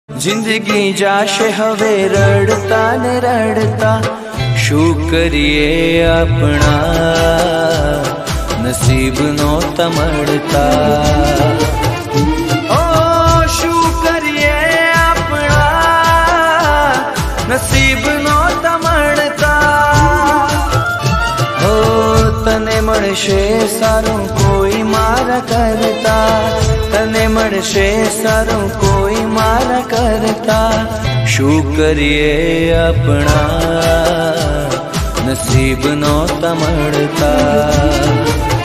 जिंदगी जाशे हवे रड़ता ने रड़ता, शू करिए अपना नसीब नो तमड़ता। ओ शू करिए अपना नसीब नो तमड़ता। हो तने मळशे सारू कोई मारा करता, तने मळशे सारू कोई मारा करता। शू करिए अपना नसीब नो तमड़ता।